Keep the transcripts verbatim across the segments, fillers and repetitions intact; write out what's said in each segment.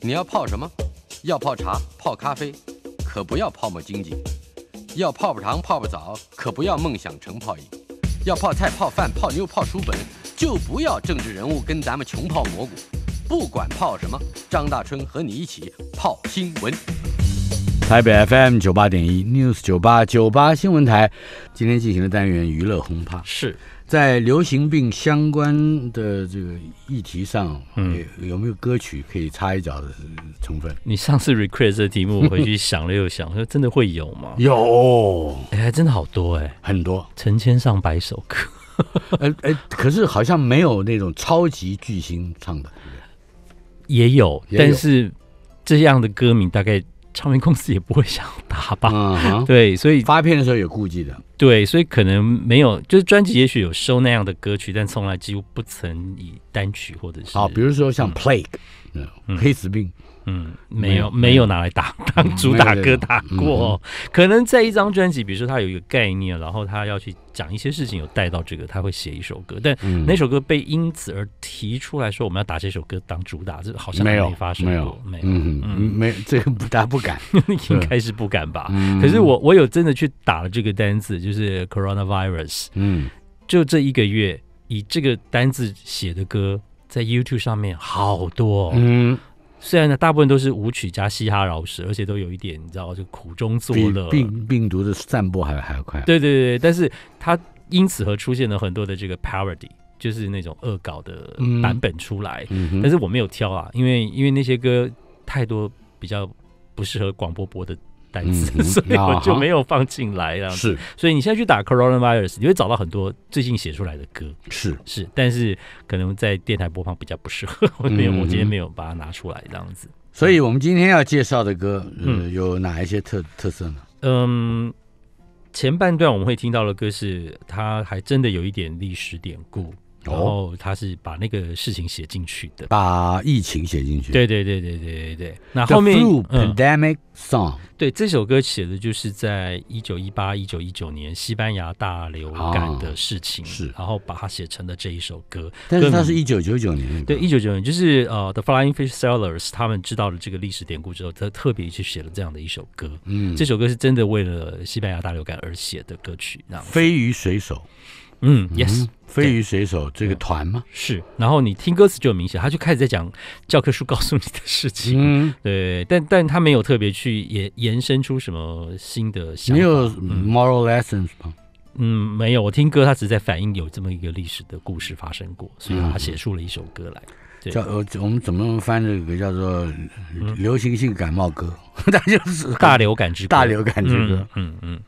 你要泡什么？要泡茶、泡咖啡，可不要泡沫经济；要泡泡糖、泡泡澡，可不要梦想成泡影；要泡菜、泡饭、泡妞、泡书本，就不要政治人物跟咱们穷泡蘑菇。不管泡什么，张大春和你一起泡新闻。 台北 F M 九八点一 News 九八九八新闻台，今天进行的单元娱乐轰趴， 是在流行病相关的这个议题上，嗯，有没有歌曲可以插一脚的成分？ 你上次 request 这题目，我回去想了又想，说真的会有吗？ 有， 哎、欸，真的好多哎、欸， 很多， 成千上百首歌。 呃呃，可是好像没有那种超级巨星唱的， 也有， 也有但是这样的歌名大概唱片公司也不会想打吧？ 嗯、 对，所以发片的时候有顾忌的。 对，所以可能没有，就是专辑也许有收那样的歌曲，但从来几乎不曾以单曲或者是好，比如说像 Plague， 嗯，嗯黑死病。 嗯，没有没有拿来打当主打歌打过、哦嗯，可能在一张专辑，比如说他有一个概念，然后他要去讲一些事情，有带到这个，他会写一首歌，但那首歌被因此而提出来说我们要打这首歌当主打，这好像没发生过， 没有， 没有， 嗯嗯，没这个大家不敢， 应该是不敢吧？嗯、可是我我有真的去打了这个单字，就是 coronavirus， 嗯，就这一个月以这个单字写的歌，在 YouTube 上面好多、哦，嗯。虽然呢，大部分都是舞曲加嘻哈饶舌，而且都有一点你知道，就苦中作乐， 比病病毒的散播还还要快。 对对对，但是它因此而出现了很多的这个 parody， 就是那种恶搞的版本出来。嗯、但是我没有挑啊，因为因为那些歌太多比较不适合广播播的单词、嗯，所以我就没有放进来了。 是， 所以你现在去打 coronavirus， 你会找到很多最近写出来的歌。 是是，但是可能在电台播放比较不适合，我没有，我今天没有把它拿出来这样子。 所以我们今天要介绍的歌，呃、嗯，有哪一些特特色呢？ 嗯，前半段我们会听到的歌是，它还真的有一点历史典故。然后他是把那个事情写进去的， 把疫情写进去。 对对对对对对对。那后面 The Flu Pandemic Song，、嗯、 对，这首歌写的就是在一九一八、一九一九年西班牙大流感的事情，啊、是，然后把它写成了这一首歌。 但是它是一九九九年， 对，一九九九年就是呃 The Flying Fish Sailors 他们知道了这个历史典故之后，他特别去写了这样的一首歌。嗯，这首歌是真的为了西班牙大流感而写的歌曲。 飞鱼水手。 嗯 ，yes， 嗯飞鱼水手这个团吗？ 是，然后你听歌词就很明显，他就开始在讲教科书告诉你的事情，嗯，对，但但他没有特别去延延伸出什么新的想法， 没有 moral lessons 吗？ 嗯，没有，我听歌，他只是在反映有这么一个历史的故事发生过，所以他写出了一首歌来。对， 叫我们怎么翻这个叫做流行性感冒歌？那、嗯、就是大流感之歌， 大流感之歌， 嗯嗯。嗯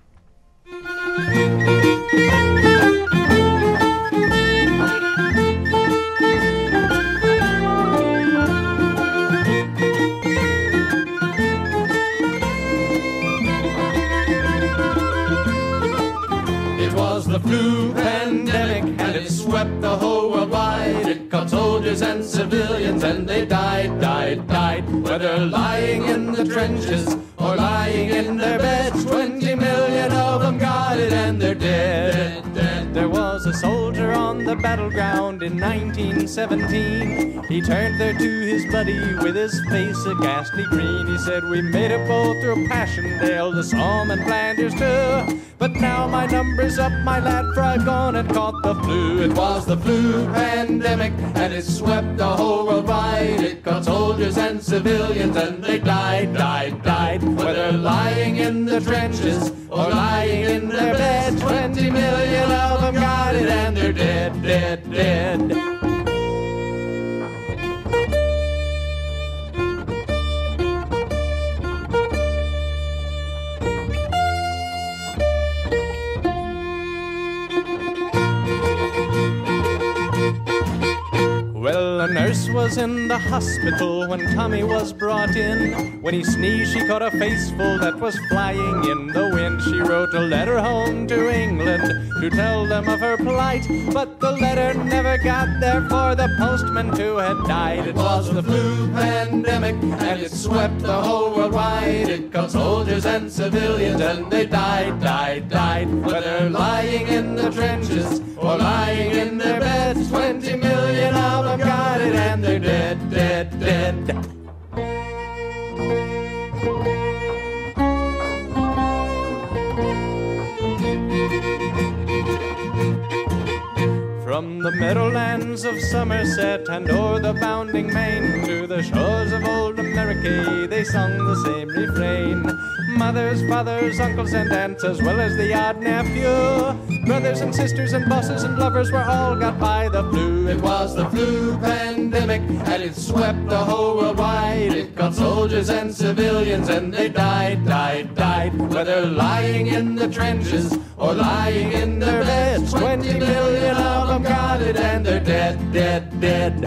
The flu pandemic and it swept the whole world wide. It caught soldiers and civilians and they died, died, died. Whether lying in the trenches or lying in their beds, twenty million of them got it and they're dead, dead. There was a soldier on the battleground in nineteen seventeen. He turned there to his buddy with his face a ghastly green. He said, we made it both through Passchendaele, the Somme and Flanders too. But now my number's up, my lad, for I've gone and caught the flu. It was the flu pandemic, and it swept the whole world wide. It caught soldiers and civilians, and they died, died, died. Whether lying in the trenches or lying in their beds, twenty million of them got it, and they're dead, dead, dead. Well, a nurse was in the hospital when Tommy was brought in. When he sneezed, she caught a faceful that was flying in the wind. She wrote a letter home to England to tell them of her plight. But the letter never got there, for the postman too had died. It was the flu pandemic, and it swept the whole world wide. It caught soldiers and civilians, and they died, died, died. Whether lying in the trenches or lying in their beds, twenty million of them got it, and they're dead, dead, dead. From the meadowlands of Somerset and o'er the bounding main to the shores of old America, they sung the same refrain. Mothers, fathers, uncles and aunts, as well as the odd nephew, brothers and sisters and bosses and lovers were all got by the flu. It was the flu pandemic and it swept the whole world wide. It got soldiers and civilians and they died, died, died. Whether lying in the trenches or lying in their beds, twenty million of them got it and they're dead, dead, dead.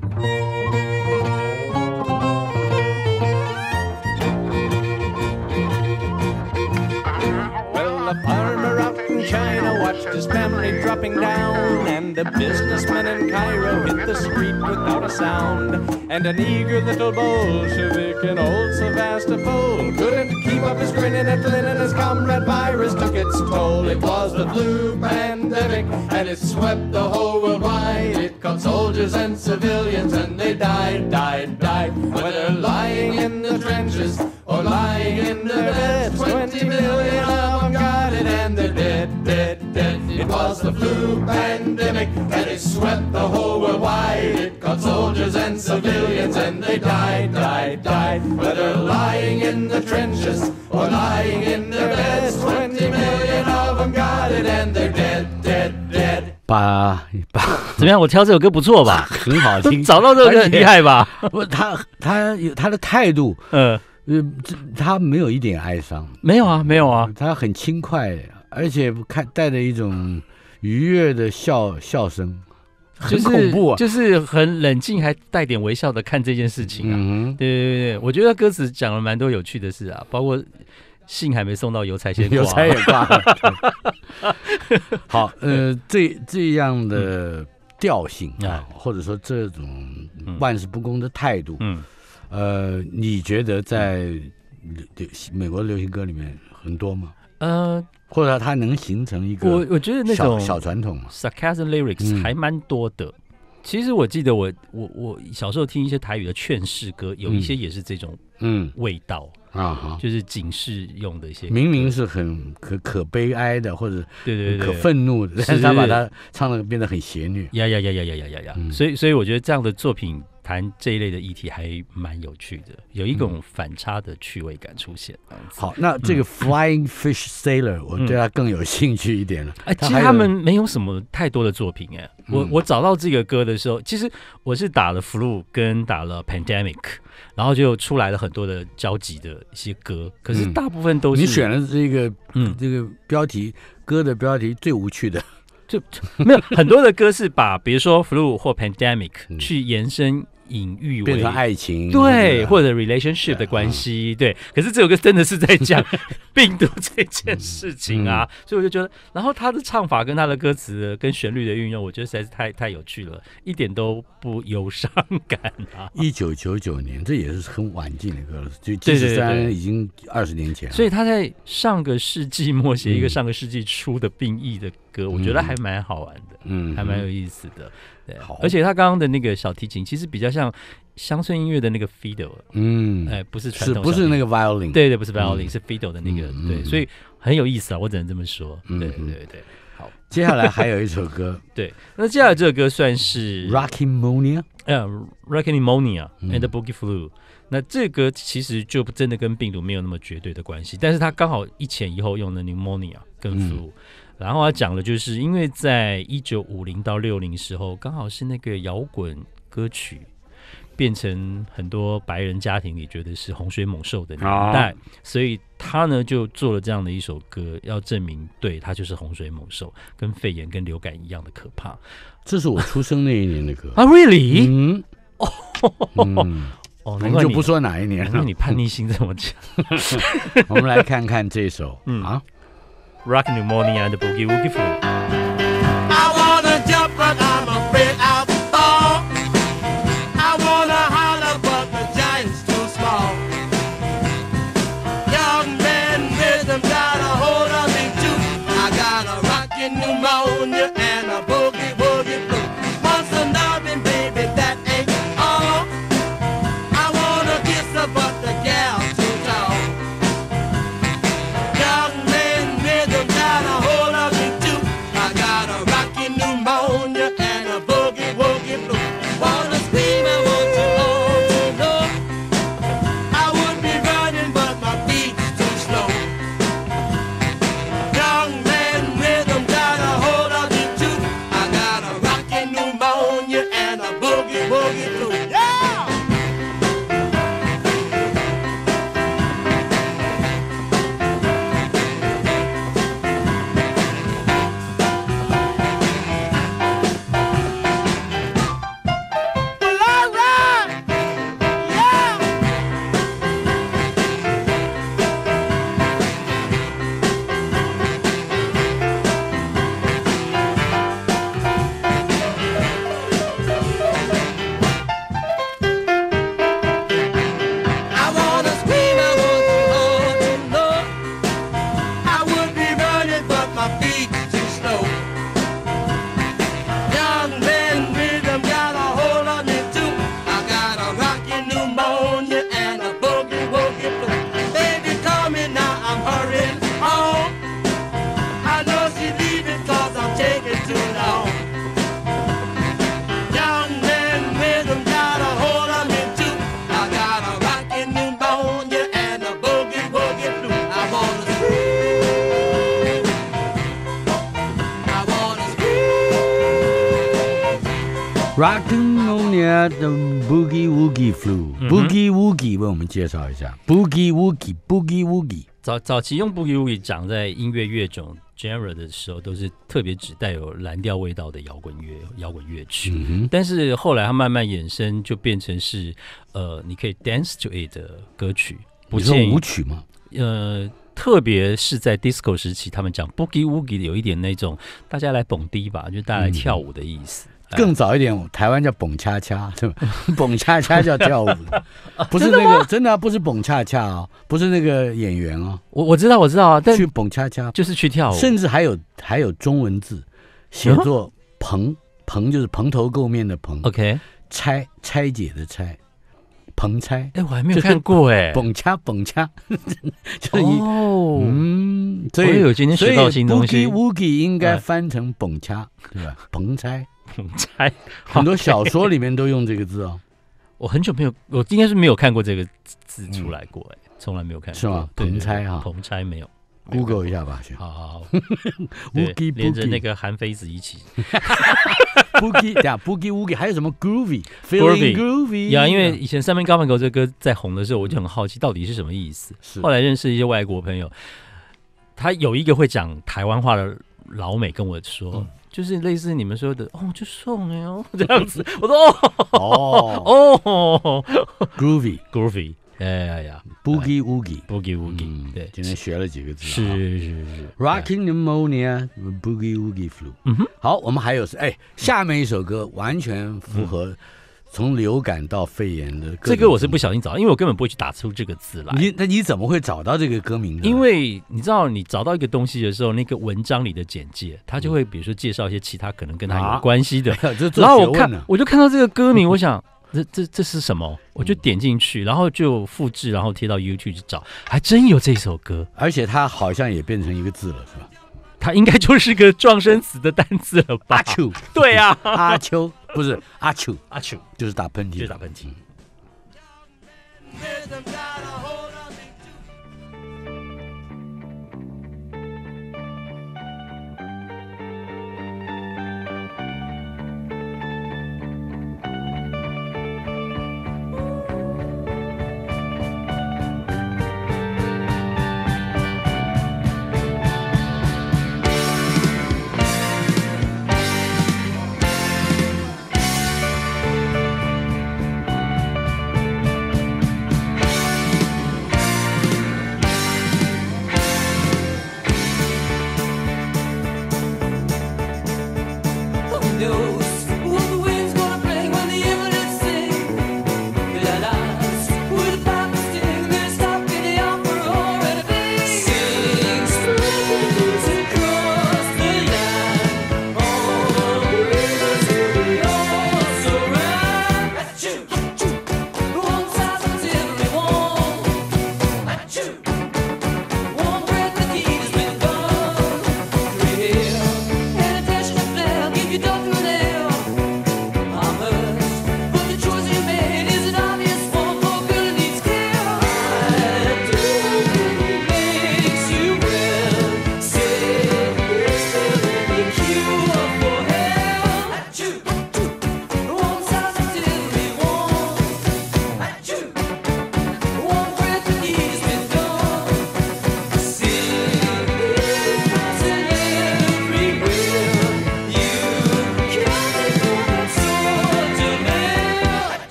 Well, a farmer out in China watched his family dropping down, and the businessman in Cairo hit the street without a sound. And an eager little Bolshevik in old Sevastopol couldn't keep up his grin in Atlanta, and his comrade virus took its toll. It was the flu pandemic, and it swept the whole world wide. It caught soldiers and civilians, and they died, died, died. Whether lying in the trenches or lying in their beds, twenty million of them got it, and they're dead, dead, dead. It was the flu pandemic, and it swept the whole world wide. It caught soldiers and civilians, and they died, died, died. Whether lying in the trenches or lying in their beds, twenty million of them got it, and they're dead, dead, dead. 把把怎么样？我挑这首歌不错吧？ 很好听， 找到这个歌很厉害吧？ 不，他他有他的态度， 嗯， 呃，他没有一点哀伤， 没有啊，没有啊， 他很轻快，而且看带着一种愉悦的笑笑声，很恐怖啊， 就是很冷静，还带点微笑的看这件事情啊。嗯、对对对，我觉得歌词讲了蛮多有趣的事啊，包括信还没送到，邮差先挂， 邮差也挂了。好，呃，这这样的调性啊，嗯、或者说这种万事不公的态度，嗯，呃，你觉得在美国的流行歌里面很多吗？呃。或者它能形成一个我我觉得那种小传统 sarcasm lyrics 还蛮多的。嗯、其实我记得我我我小时候听一些台语的劝世歌，有一些也是这种嗯味道啊、嗯，就是警示用的一些歌， 明明是很可可悲哀的，或者对对对可愤怒的，但是他把它唱的变得很邪虐。 呀呀呀呀呀呀呀呀！嗯、所以所以我觉得这样的作品谈这一类的议题还蛮有趣的，有一种反差的趣味感出现。嗯、 好，那这个 Flying Fish Sailor，、嗯、我对他更有兴趣一点了。 哎、嗯，其实他们没有什么太多的作品哎。我、嗯、我找到这个歌的时候，其实我是打了 flu 跟打了 pandemic， 然后就出来了很多的交集的一些歌，可是大部分都是、嗯、 你选了这个嗯这个标题歌的标题最无趣的。 就没有很多的歌是把比如说 flu 或 pandemic、嗯、去延伸隐喻为变成爱情， 对，或者 relationship 的关系，对。可是这首歌真的是在讲病毒这件事情啊，嗯嗯、所以我就觉得，然后他的唱法跟他的歌词跟旋律的运用，我觉得实在是太太有趣了，一点都不忧伤感啊。 一九九九年，这也是很晚近的歌了，就即使虽然已经二十年前了， 所以他在上个世纪末写一个上个世纪初的病疫的歌，嗯、我觉得还蛮好玩的，嗯，还蛮有意思的。对，而且他刚刚的那个小提琴其实比较像乡村音乐的那个 fiddle， 嗯，哎，不是传统， 不是那个 violin， 对对，不是 violin，、嗯、是 fiddle 的那个，嗯、对，所以很有意思啊，我只能这么说，嗯、对对对。好， 接下来还有一首歌， 对，那接下来这个歌算是 Rockin' 呃 Rockin' Pneumonia and the Boogie Flu。那这个其实就真的跟病毒没有那么绝对的关系，但是它刚好一前一后用的 pneumonia 跟 flu，、嗯、然后他讲的就是因为在一九五零到六零时候，刚好是那个摇滚歌曲变成很多白人家庭里觉得是洪水猛兽的年代，哦、所以他呢就做了这样的一首歌，要证明对他就是洪水猛兽，跟肺炎跟流感一样的可怕。 这是我出生那一年的歌啊 ，Really？ 嗯。 嗯哦，我们就不说哪一年了， 因为你叛逆心这么强。 我们来看看这首、嗯、啊 ，Rockin' Pneumonia and the Boogie Woogie Flu。 I wanna jump but I'm afraid I'll fall. I wanna holler but the giant's too small. Young man rhythm got a hold of me too. I got a rockin' pneumonia and a boogie woogie flu. Want some loving, baby, that ain't all. But the gal too tall. Young man rhythm got a hold of me too. I Rockin' the Boogie Woogie Flu，Boogie Woogie 为我们介绍一下 Boogie Woogie Boogie Woogie。 早早期用 Boogie Woogie 长在音乐乐种 genre 的时候，都是特别只带有蓝调味道的摇滚乐摇滚乐曲、嗯。但是后来它慢慢衍生，就变成是呃，你可以 dance to it 的歌曲，不建议舞曲吗？ 呃。特别是在 disco 时期，他们讲 boogie woogie 有一点那种大家来蹦迪吧，就大家来跳舞的意思。 嗯、更早一点，台湾叫蹦恰恰，对吧？蹦恰恰叫跳舞，不是那个真的、啊、不是蹦恰恰哦，不是那个演员哦。 我我知道我知道啊，但去蹦恰恰就是去跳舞， 甚至还有还有中文字写作蓬蓬，就是蓬头垢面的蓬 ，OK， 拆拆解的拆。彭猜， 哎、欸，我还没有看过哎、欸， 蹦恰蹦恰，就是哦，嗯，所以我有今天学到新东西。 Boogie Woogie 应该翻成蹦恰，对吧？彭猜， 彭猜， 很多小说里面都用这个字哦。 我很久没有，我应该是没有看过这个字出来过、欸，哎、嗯，从来没有看过。 是吗？彭猜哈， 彭猜没有。 Google 一下吧，先。 好好好，对，连着那个韩非子一起。 Boogie， 等下 Boogie Woogie 还有什么 Groovy，Feeling Groovy 呀，因为以前《三面高门狗》这歌在红的时候，我就很好奇到底是什么意思。后来认识一些外国朋友，他有一个会讲台湾话的老美跟我说，嗯、就是类似你们说的哦，就送哎哦这样子。我说哦哦哦 ，Groovy Groovy。哎呀呀 ，Boogie Woogie，Boogie Woogie， 对， 今天学了几个字， 是是是 ，Rockin' Pneumonia，Boogie Woogie Flu。嗯哼，好，我们还有是，哎，下面一首歌完全符合从流感到肺炎的。 这个我是不小心找到，因为我根本不会去打出这个字来。 你那你怎么会找到这个歌名呢？ 因为你知道，你找到一个东西的时候，那个文章里的简介，它就会比如说介绍一些其他可能跟它有关系的。 啊、 然后我看，我就看到这个歌名，我想。这这这是什么？我就点进去，然后就复制，然后贴到 YouTube 去找，还真有这首歌， 而且它好像也变成一个字了，是吧？ 它应该就是个撞声词的单字了吧？ 阿秋， 对呀、 啊，阿秋不是阿秋， 阿秋就是打喷嚏， 就是打喷嚏。 You don't know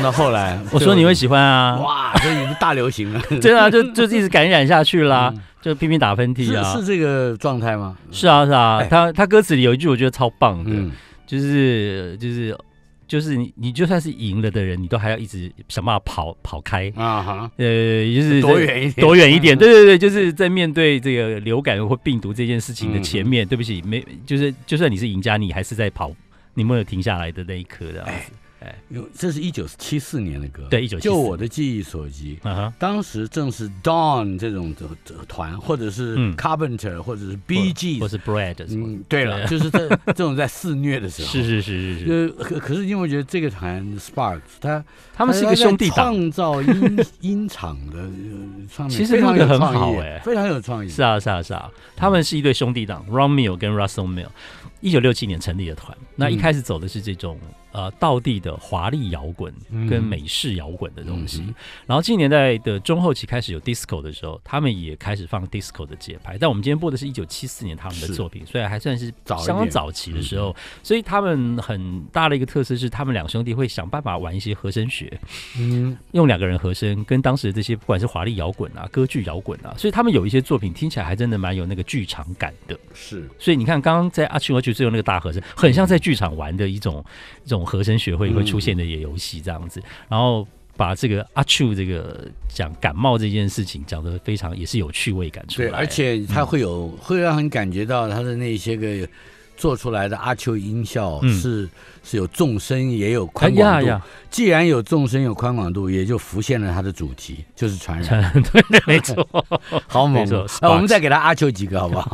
唱到后来， 我说你会喜欢啊， 哇，这已经大流行了， 真的、啊、就就一直感染下去啦，嗯、就拼命打喷嚏啊， 是是这个状态吗？ 是啊是啊，哎、他他歌词里有一句我觉得超棒的，嗯、就是就是。就是你，你就算是赢了的人，你都还要一直想办法跑跑开啊哈，呃，就是躲远一点， 躲远一点，对对对，就是在面对这个流感或病毒这件事情的前面，嗯、对不起，没，就是就算你是赢家，你还是在跑，你没有停下来的那一刻这样子。哎哎，这是一九七四年的歌， 对，一九七四。 就我的记忆所及， uh-huh. 当时正是 Dawn 这种团，或者是 Carpenter，、嗯、或者是 Bee Gees， 或是 Bread， 嗯，对了，就是在这种在肆虐的时候， 是是是是是。 可可是因为我觉得这个团 Sparks， 他他们是一个兄弟党， 创造音音场的上面其实那个很好哎、欸，非常有创意。 是啊是啊是啊，他们是一对兄弟党 ，Ron Mill 跟 Russell Mill， 一九六七年成立的团，那一开始走的是这种。呃，道地的华丽摇滚跟美式摇滚的东西，嗯、然后七十年代的中后期开始有 disco 的时候，他们也开始放 disco 的节拍。但我们今天播的是一九七四年他们的作品，所以还算是相当早期的时候。所以他们很大的一个特色是，他们两兄弟会想办法玩一些和声学，嗯，用两个人和声跟当时的这些不管是华丽摇滚啊、歌剧摇滚啊，所以他们有一些作品听起来还真的蛮有那个剧场感的。 是， 所以你看，刚刚在阿曲阿曲最后那个大和声，很像在剧场玩的一种一种。和声学会会出现的也游戏这样子，嗯、然后把这个阿丘这个讲感冒这件事情讲得非常也是有趣味感出来， 对，而且它会有、嗯、会让人感觉到它的那些个做出来的阿丘音效是、嗯、是有纵深也有宽广度、哎呀呀，既然有纵深有宽广度，也就浮现了它的主题就是传染， 对，没错， 好猛，那、啊、我们再给他阿丘几个好不好？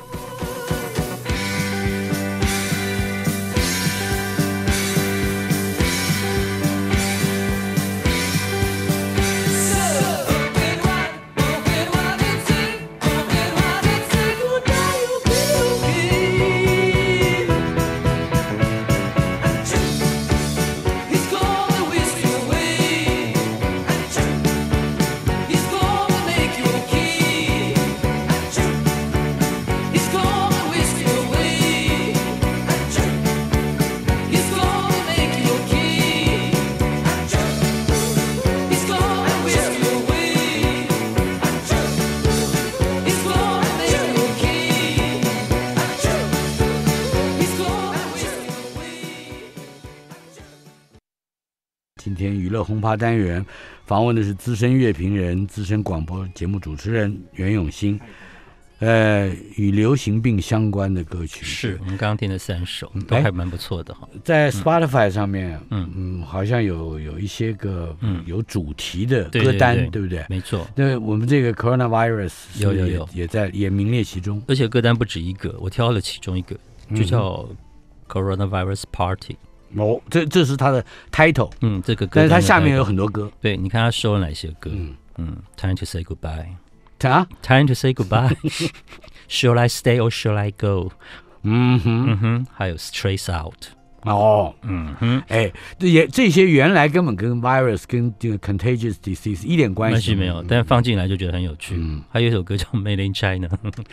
今天娱乐轰趴单元访问的是资深乐评人、资深广播节目主持人袁永新，呃，与流行病相关的歌曲， 是我们刚刚听的三首，都还蛮不错的哈。 在 Spotify 上面，嗯嗯，好像有有一些个有主题的歌单，对, 对, 对, 对不对？ 没错。 那我们这个 Coronavirus 有有有也在也名列其中， 而且歌单不止一个，我挑了其中一个，就叫 Coronavirus Party。 哦，这这是他的 title， 嗯，这个歌， 但是它下面有很多歌。 对，你看他收了哪些歌？嗯嗯 ，Time to say goodbye， 啊 ，Time to say goodbye，Shall I stay or shall I go？ 嗯哼嗯哼，还有 Trace Out。 哦，嗯哼，哎，也这些原来根本跟 virus 跟这个 contagious disease 一点关系没有，但放进来就觉得很有趣。嗯，还有一首歌叫 Made in China，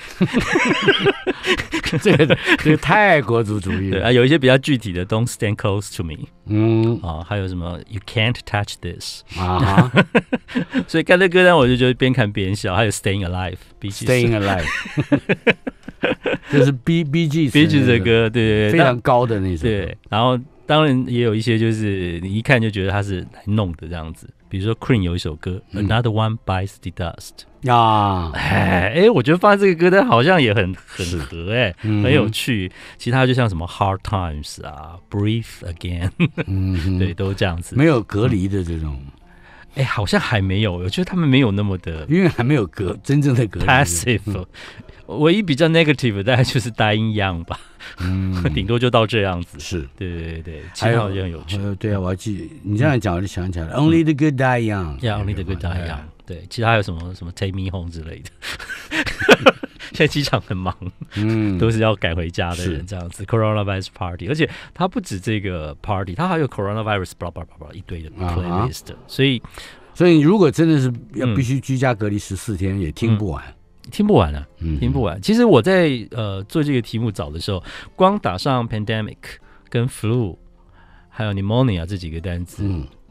这个这个太国族主义了。 对啊，有一些比较具体的 Don't Stand Close to Me， 嗯啊，还有什么 You Can't Touch This 啊，所以看这歌单我就觉得边看边笑。还有 Staying Alive，Staying Alive。就是 B B G B G 的歌，对对对， 非常高的那首。 对，然后当然也有一些就是你一看就觉得他是来弄的这样子，比如说 Queen 有一首歌、嗯、Another One Bites the Dust 啊，哎哎，我觉得放在这个歌单好像也很很合哎、嗯，很有趣。其他就像什么 Hard Times 啊 ，Breathe Again， 嗯，对，都这样子， 没有隔离的这种。 哎、欸，好像还没有，我觉得他们没有那么的， 因为还没有隔真正的隔离 passive、嗯。唯一比较 negative 的大概就是 Dying Young 吧，嗯，顶多就到这样子。 是， 对对对，其他好像有趣。 呃，对啊，我要记你这样讲我就想起来了、嗯、，Only the good die young，Yeah，Only the good die young。对，其他还有什么什么 Take Me Home 之类的。现在机场很忙，嗯，都是要赶回家的人这样子。Coronavirus Party， 而且它不止这个 Party， 它还有 Coronavirus blah blah blah blah 一堆的 playlist，、啊、所以所以如果真的是要必须居家隔离十四天、嗯，也听不完。 听不完啊、嗯，听不完。其实我在呃做这个题目找的时候，光打上 pandemic 跟 flu 还有 pneumonia 这几个单词，嗯，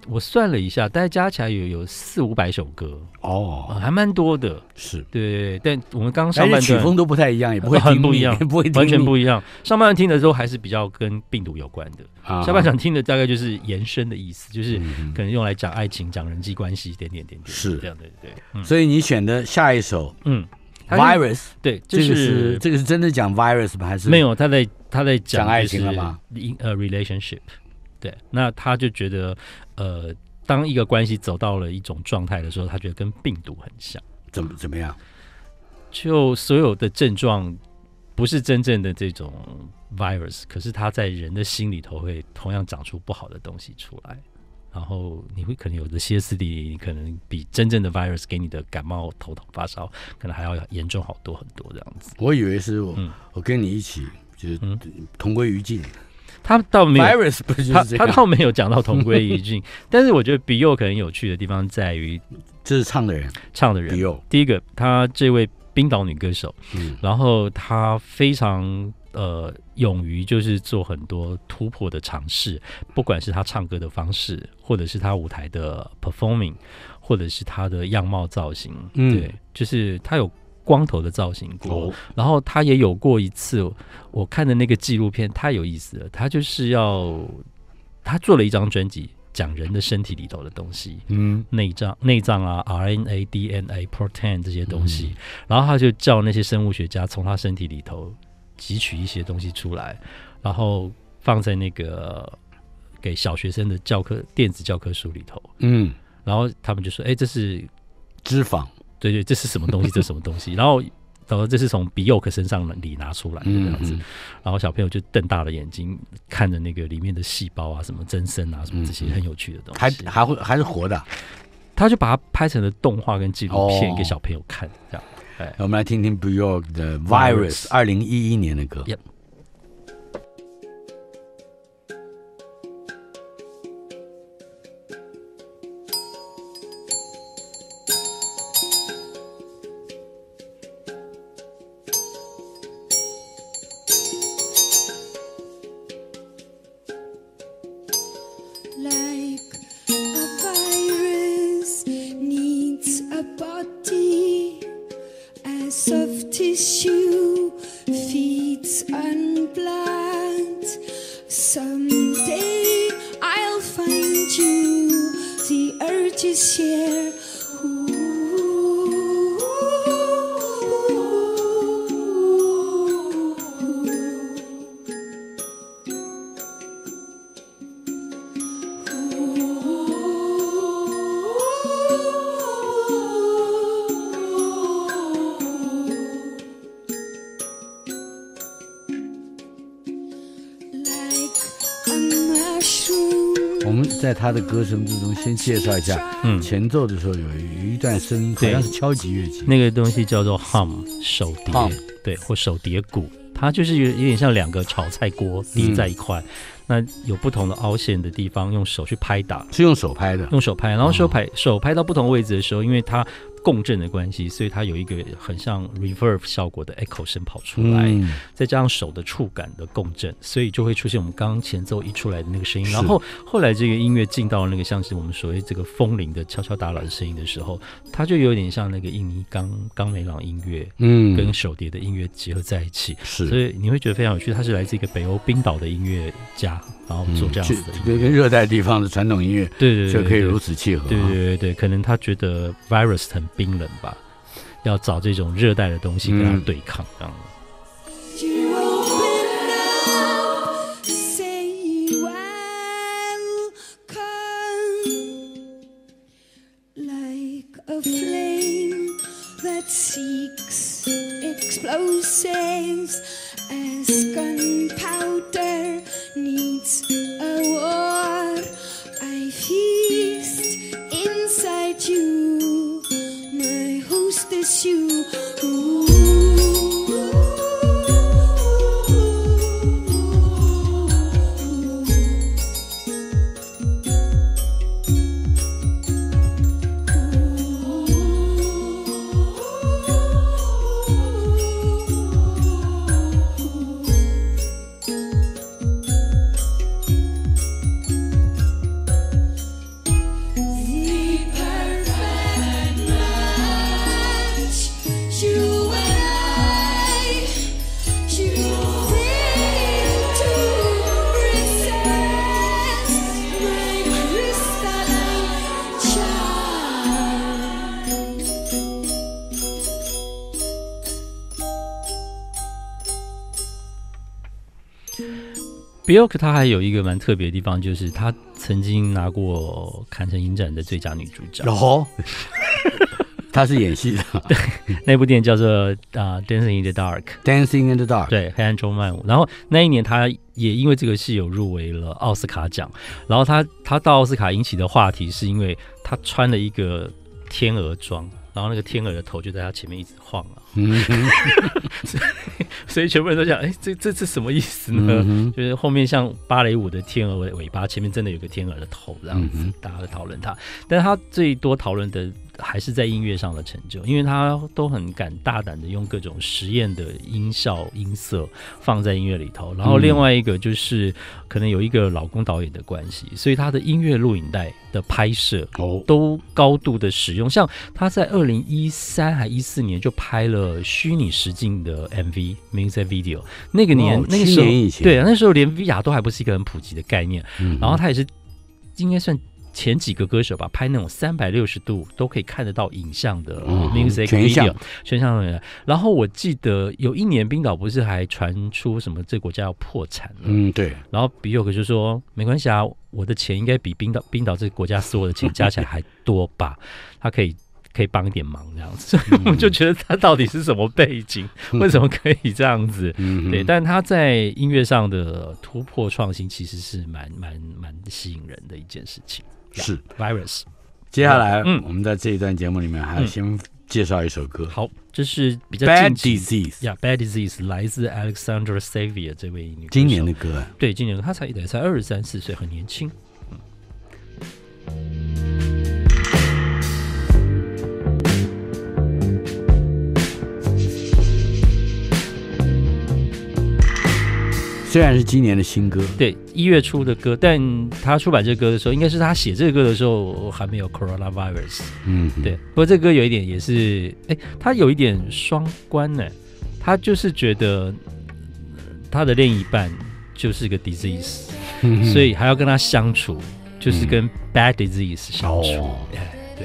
我算了一下，大概加起来有有四五百首歌哦、 呃，还蛮多的。 是对，但我们刚上半段曲风都不太一样，也不会很不一样， 不会完全不一样。上半段听的时候还是比较跟病毒有关的，啊、下半场听的大概就是延伸的意思，就是可能用来讲爱情、讲人际关系，点点点点， 是这样的。对，嗯、 所以你选的下一首，嗯。 virus 对， 这个是这个是真的讲 virus 吗？还是没有？他在他在讲爱情了吗？ 呃 ，relationship， 对，那他就觉得呃，当一个关系走到了一种状态的时候，他觉得跟病毒很像。 怎么怎么样？ 就所有的症状不是真正的这种 virus， 可是他在人的心里头会同样长出不好的东西出来。然后你会可能有的歇斯底里，可能比真正的 virus 给你的感冒、头痛、发烧，可能还要严重好多很多这样子。 我以为是我、嗯、我跟你一起就是同归于尽。 他倒没有 virus 不就是这样， 他他倒没有讲到同归于尽，但是我觉得 Bio 可能有趣的地方在于， 这是唱的人， 唱的人 Bio。 第一个，他这位冰岛女歌手，嗯、然后他非常。呃，勇于就是做很多突破的尝试，不管是他唱歌的方式，或者是他舞台的 performing， 或者是他的样貌造型，嗯、对，就是他有光头的造型过，哦、然后他也有过一次，我看的那个纪录片太有意思了，他就是要他做了一张专辑。讲人的身体里头的东西，嗯，内脏、内脏啊 ，R N A、D N A、Protein 这些东西，嗯、然后他就叫那些生物学家从他身体里头汲取一些东西出来，然后放在那个给小学生的教科电子教科书里头，嗯，然后他们就说：“哎、欸，这是脂肪，对对，这是什么东西？这是什么东西？”然后。然后这是从比尤克身上里拿出来的这样子，嗯嗯、然后小朋友就瞪大了眼睛看着那个里面的细胞啊、什么增生啊、什么这些很有趣的东西， 还还会还是活的， 他就把它拍成了动画跟纪录片给小朋友看，这样。 哎，我们来听听 Bjork 的 Virus 二零一一年的歌。 Yep. 我们在他的歌声之中，先介绍一下，嗯，前奏的时候有一段声音，好像是敲击乐器， 那个东西叫做 hum 手碟， hum 对，或手碟鼓，它就是有有点像两个炒菜锅叠在一块。嗯，那有不同的凹陷的地方，用手去拍打， 是用手拍的， 用手拍，然后手拍、哦、手拍到不同位置的时候，因为它共振的关系，所以它有一个很像 reverb 效果的 echo 声跑出来，嗯、再加上手的触感的共振，所以就会出现我们刚刚前奏一出来的那个声音。然后后来这个音乐进到那个像是我们所谓这个风铃的敲敲打打的声音的时候，它就有点像那个印尼冈冈梅朗音乐，嗯，跟手碟的音乐结合在一起，是，所以你会觉得非常有趣。它是来自一个北欧冰岛的音乐家，然后做这样子的音乐， 跟跟热带地方的传统音乐， 对对对， 就可以如此契合。 对对对对，可能他觉得 virus 很冰冷吧，要找这种热带的东西跟他对抗，这样。 As gunpowder needs a war, I feast inside you, my hostess you. Ooh. Bjork 她还有一个蛮特别的地方，就是她曾经拿过坎城影展的最佳女主角。 哦，她是演戏的。 对，那部电影叫做《uh, Dancing in the Dark》。 Dancing in the Dark。 对，黑暗中漫舞。然后那一年她也因为这个戏有入围了奥斯卡奖。然后她她到奥斯卡引起的话题是因为她穿了一个天鹅装。然后那个天鹅的头就在他前面一直晃啊，嗯、所, 以所以全部人都讲，哎，这这是什么意思呢？嗯、就是后面像芭蕾舞的天鹅尾巴，前面真的有个天鹅的头这样子，嗯、大家都讨论他。但是他最多讨论的还是在音乐上的成就，因为他都很敢大胆的用各种实验的音效音色放在音乐里头。然后另外一个就是可能有一个老公导演的关系，所以他的音乐录影带的拍摄都高度的使用，像他在二零一三还一四年就拍了虚拟实境的 M V music video， 那个年、哦、那个时候对啊，那时候连 V R 都还不是一个很普及的概念，嗯、然后他也是应该算前几个歌手吧，拍那种三百六十度都可以看得到影像的 music video， 全像的。然后我记得有一年冰岛不是还传出什么这国家要破产了， 嗯，对。 然后比尔克就说没关系啊，我的钱应该比冰岛冰岛这个国家所有的钱加起来还多吧，他可以。可以帮一点忙这样子，嗯、我就觉得他到底是什么背景，嗯、为什么可以这样子？嗯、对，但他在音乐上的突破创新其实是蛮蛮蛮吸引人的一件事情。 是 Virus。 接下来，嗯、我们在这一段节目里面还要先介绍一首歌。 嗯、好，这是比较 Bad Disease 呀、yeah, ，Bad Disease 来自 Alexandra Xavier 这位女歌手， 今年的歌， 对，今年的她才才二十三四岁，很年轻。 虽然是今年的新歌， 对，一月初的歌，但他出版这个歌的时候，应该是他写这个歌的时候还没有 coronavirus。嗯，对。不过这个歌有一点也是，哎，他有一点双关呢。他就是觉得他的另一半就是个 disease，嗯、所以还要跟他相处，就是跟 bad disease 相处。哦、对。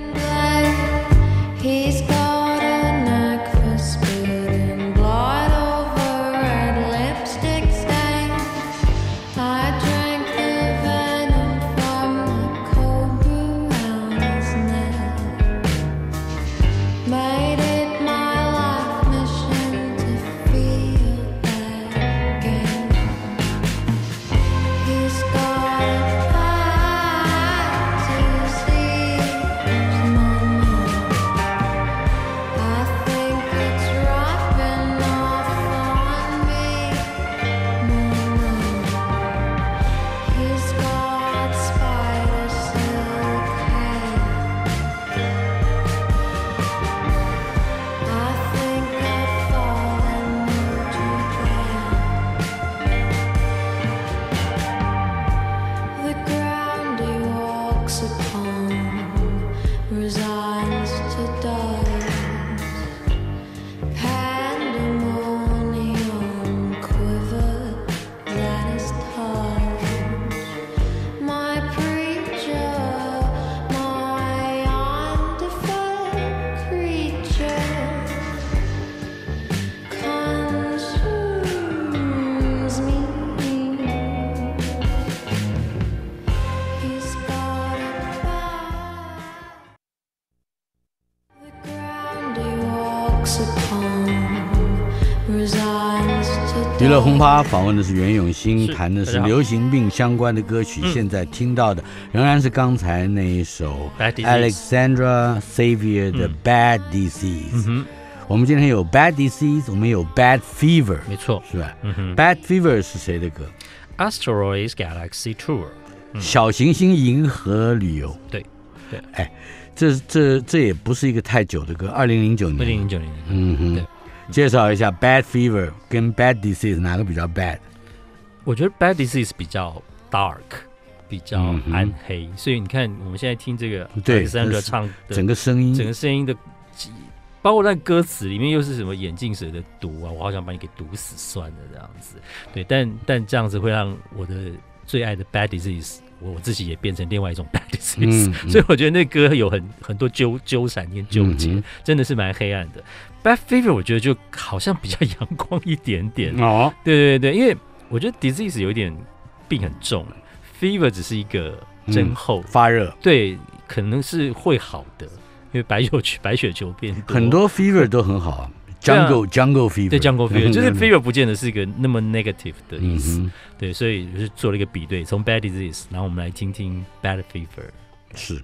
娱乐轰趴访问的是袁咏欣，谈的是流行病相关的歌曲。嗯、现在听到的仍然是刚才那一首 Alexandra Xavier 的 Bad Disease。嗯、我们今天有 Bad Disease， 我们有 Bad Fever， 没错， 是吧？嗯、Bad Fever 是谁的歌 ？Asteroids Galaxy Tour，、 嗯、小行星银河旅游。 对对， 哎，这这这也不是一个太久的歌，二零零九年， 二零零九年， 嗯哼，对。介绍一下 Bad Fever 跟 Bad Disease 哪个比较 bad？ 我觉得 Bad Disease 比较 dark， 比较暗黑，嗯、所以你看我们现在听这个对三个唱的整个声音， 整个声音的，包括那歌词里面又是什么眼镜蛇的毒啊，我好想把你给毒死算了这样子。对，但但这样子会让我的最爱的 Bad Disease， 我自己也变成另外一种 Bad Disease，、嗯嗯、所以我觉得那歌有很很多纠纠缠跟纠结，嗯、真的是蛮黑暗的。Bad Fever 我觉得就好像比较阳光一点点哦，对对对，因为我觉得 disease 有一点病很重 ，fever 只是一个症候、 嗯、发热， 对，可能是会好的，因为白血球白血球变多， 很多 fever 都很好啊。Jungle、啊、Jungle Fever， 对 Jungle Fever， 就是 Fever 不见得是一个那么 negative 的意思， 嗯、 对，所以就是做了一个比对，从 Bad Disease， 然后我们来听听 Bad Fever， 是。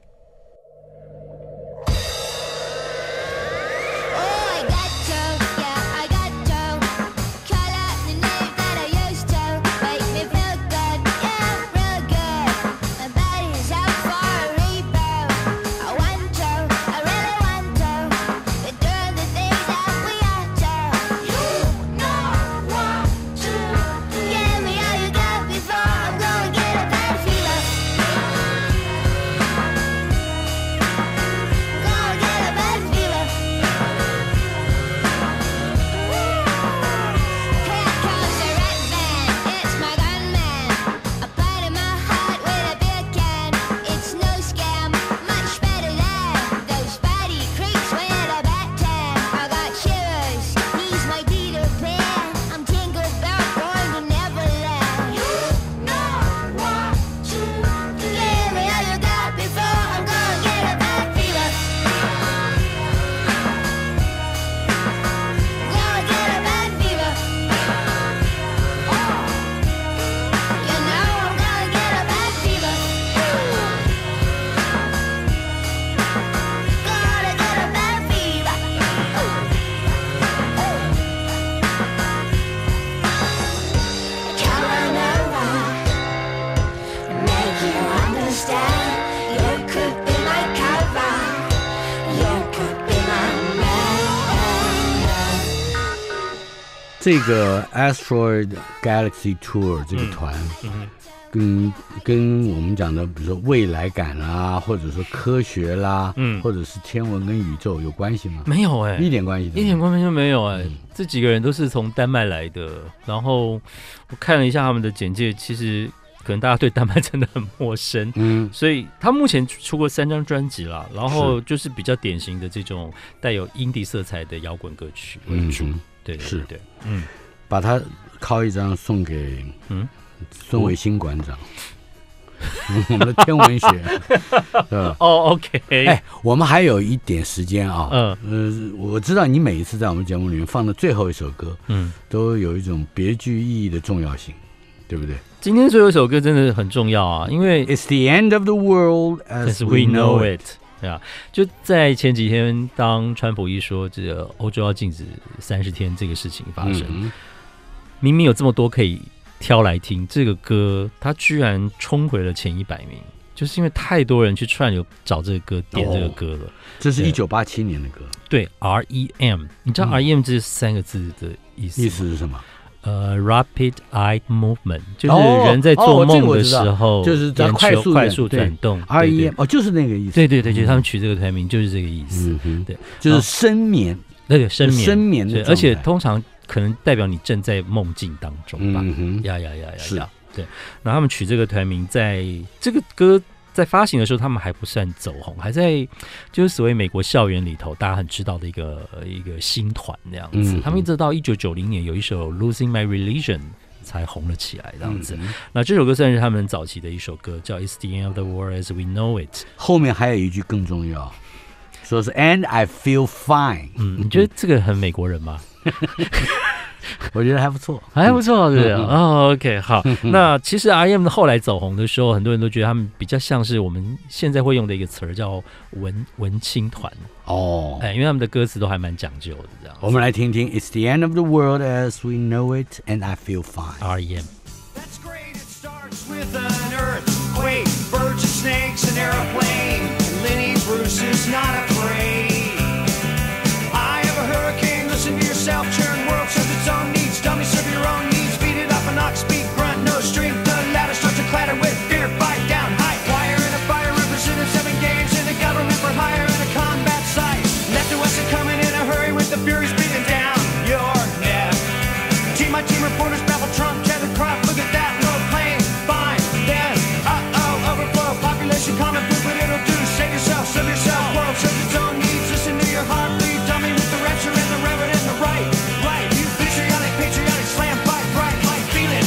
这个 Asteroid Galaxy Tour 这个团，嗯嗯、跟跟我们讲的，比如说未来感啦，或者说科学啦，嗯，或者是天文跟宇宙有关系吗？ 没有哎、欸， 一点关系都没有， 一点关系都没有哎、欸嗯。这几个人都是从丹麦来的，然后我看了一下他们的简介，其实可能大家对丹麦真的很陌生，嗯，所以他目前出过三张专辑啦，然后就是比较典型的这种带有indie地色彩的摇滚歌曲为主。嗯对对对对，嗯， 把它拷一张送给嗯孙维新馆长，嗯、我们的天文学，对吧？ 哦 ，OK， 哎，我们还有一点时间啊，嗯呃，我知道你每一次在我们节目里面放的最后一首歌，嗯，都有一种别具意义的重要性，对不对？ 今天最后一首歌真的很重要啊，因为 It's the end of the world as we know it。 对啊，就在前几天，当川普一说这个欧洲要禁止三十天这个事情发生，嗯、明明有这么多可以挑来听，这个歌它居然冲回了前一百名，就是因为太多人去串流找这个歌，点这个歌了。哦、 这是一九八七年的歌， 对 R E M， 你知道 R E M 这三个字的意思吗？ 意思是什么？ 呃 ，Rapid Eye Movement 就是人在做梦的时候， 哦哦、就是在快速快速转动。 R E M 哦，就是那个意思。 对对对，就是他们取这个团名就是这个意思。嗯、对， 就是深眠， 那个深眠， 深眠的， 而且通常可能代表你正在梦境当中吧。嗯呀呀呀呀呀！对，然后他们取这个团名，在这个歌在发行的时候，他们还不算走红，还在就是所谓美国校园里头大家很知道的一个一个新团那样子。嗯、他们一直到一九九零年有一首《Losing My Religion》才红了起来这样子。嗯、那这首歌算是他们早期的一首歌，叫《It's the End of the World as We Know It》。 后面还有一句更重要，说是 And I Feel Fine。 嗯，你觉得这个很美国人吗？ 我觉得还不错， 还不错，对不对？哦 ，OK， 好。那其实 R E M 后来走红的时候，很多人都觉得他们比较像是我们现在会用的一个词儿，叫文文青团哦。哎，因为他们的歌词都还蛮讲究的，这样。 我们来听听 It's the end of the world as we know it, and I feel fine. R E M. That's great. It starts with an earthquake, birds and snakes, an airplane. Lenny Bruce is not afraid. I have a hurricane. Listen to yourself, churn world serves its own needs. Dummy serve your own needs. Beat it up an ox, speak, grunt, no strength. The ladder starts to clatter with fear. Fight down, high wire in a fire. Represented seven games in the government for hire in a combat site. Left to west and coming in a hurry with the furies breathing down your neck. Team my team reporters baffle Trump, Kevin Crop. Look at that, no plane, fine. Then, uh oh, overflow, population common food, but it'll do. Save yourself, serve yourself. World serves its own needs. Listen to your heartbeat, dummy with the rapture and the reverend and the right. Right, you patriotic, patriotic, slam, fight, bright, light, feeling.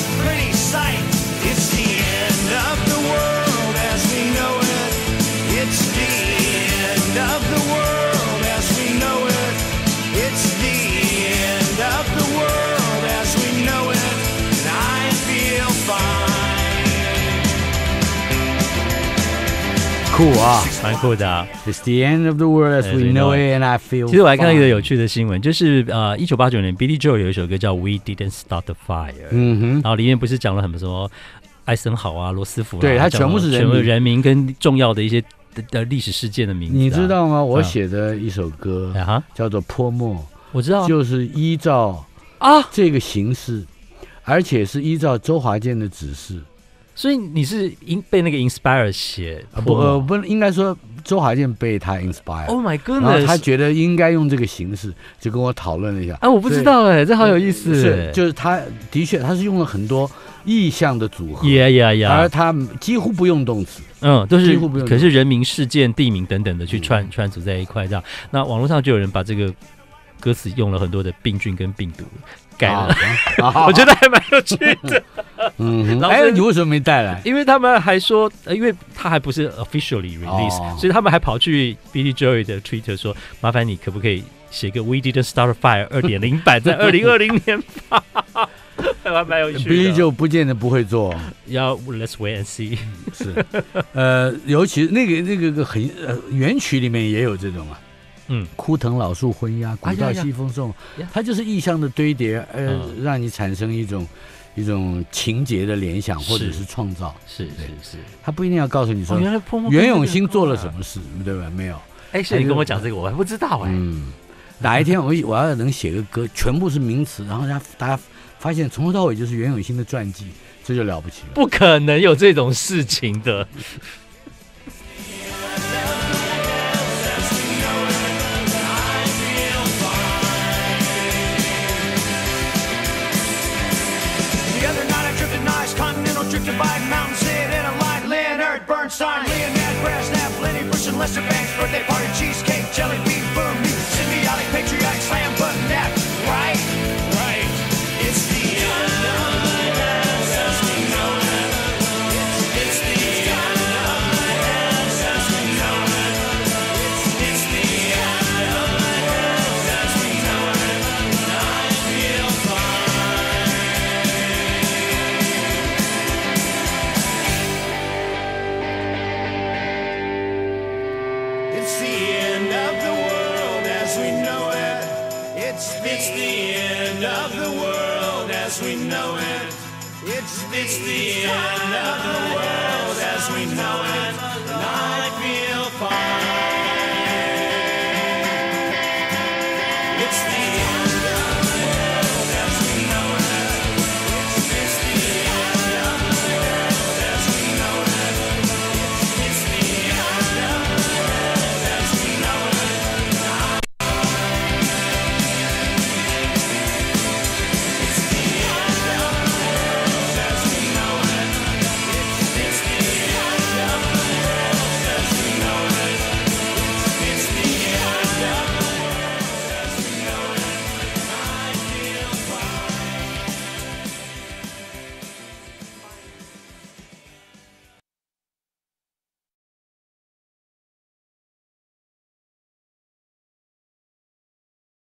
酷啊， 蛮酷的啊。 It's the end of the world as we know it, and I feel. 其实我还看到一个有趣的新闻，就是呃，一九八九年 Billy Joel 有一首歌叫《We Didn't Start the Fire》，嗯哼，然后里面不是讲了很多什么艾森豪啊、罗斯福、啊， 对，他全部是全部人名跟重要的一些的历史事件的名字、啊。 你知道吗？我写的一首歌、啊、叫做《泼墨》， 我知道， 就是依照啊这个形式，而且是依照周华健的指示。 所以你是被那个 inspire 写、 啊、不呃不应该说周华健被他 inspire。Oh my goodness！ 然后他觉得应该用这个形式，就跟我讨论了一下。 啊，我不知道哎，这好有意思。 是，就是他的确他是用了很多意象的组合， yeah, yeah, yeah. 而他几乎不用动词， 嗯，都是几乎不用动词， 可是人名、事件、地名等等的去串、嗯、串组在一块这样。那网络上就有人把这个歌词用了很多的病菌跟病毒。改了，啊、我觉得还蛮有趣的。 嗯，哎，你为什么没带来？ 因为他们还说，呃、因为他还不是 officially release，、哦、所以他们还跑去 Billy Joel 的 Twitter 说，麻烦你可不可以写个 We Didn't Start a Fire 二点零版，在二零二零年发，还蛮有趣的。 Billy Joel 不见得不会做， 要 Let's wait and see。 是，呃，尤其那个那个很呃原曲里面也有这种啊。嗯，枯藤老树昏鸦，古道西风送，哎、它就是意象的堆叠，呃、嗯，让你产生一种一种情节的联想或者是创造。 是是是， 他不一定要告诉你说，哦、袁咏欣做了什么事，对吧？没有。 哎，是你跟我讲这个，我还不知道哎。 嗯，哪一天我我要能写个歌，全部是名词，然后大家大家发现从头到尾就是袁咏欣的传记，这就了不起了。 不可能有这种事情的。 Drifted by mountain, Sid and a light, Leonard Bernstein, Leonard Brasnap, Lenny Bruce and Lester Banks, birthday party, cheesecake, jelly bean, boom, symbiotic, patriotic, slam, button, nap, right, right, it's the end of the world as we know it, it's the end of the world as we know it, it's the end of the world as we know it, I feel fine. It's the end of the world as we know it. It's, it's the end of the world as we know it. It's, it's the end of the world as we know it. And I feel fine.